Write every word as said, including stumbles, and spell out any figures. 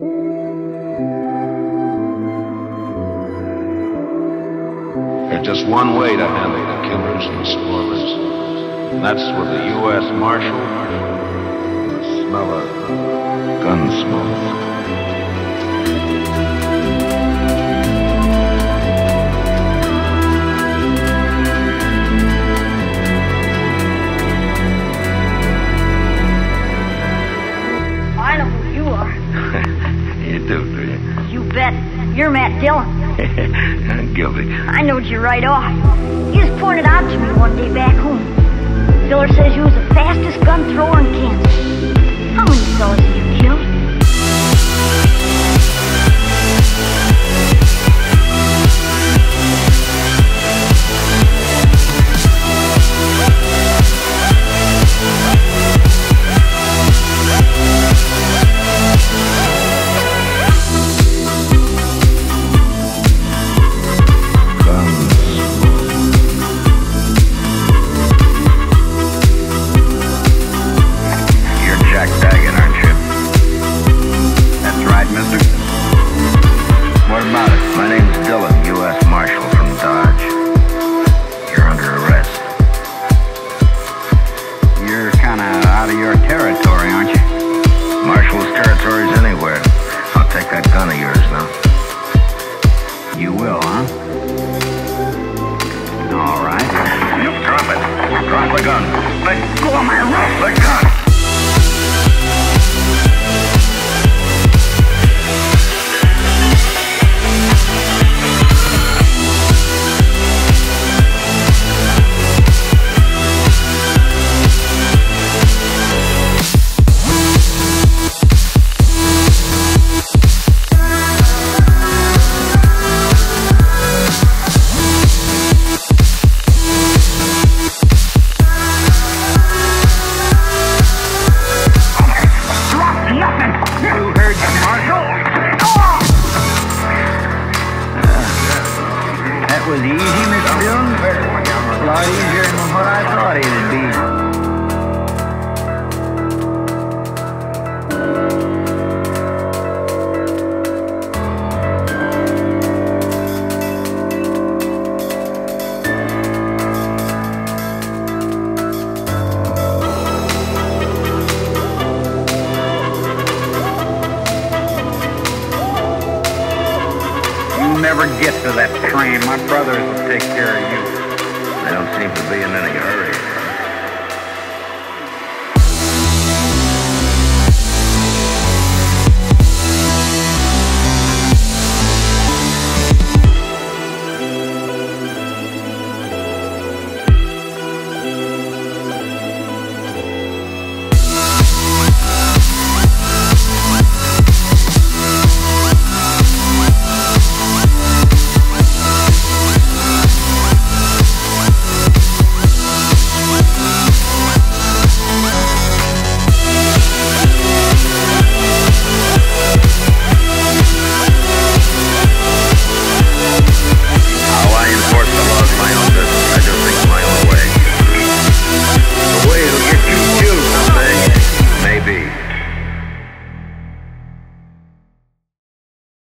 There's just one way to handle the killers and spoilers, and that's with a U S Marshal and the smell of gun smoke. I know who you are. You do, do you? You bet. You're Matt Dillon. I'm guilty. I knowed you right off. You just pointed out to me one day back home. Filler says you was the fastest gun thrower in Kansas. How many fellas have you killed? You will, huh? All right. You drop it. Drop the gun. Let go of my wrist. The gun. That was easy, Mister Dillon. A lot easier than what I thought it'd be. Never get to that train. My brothers will take care of you. They don't seem to be in any hurry.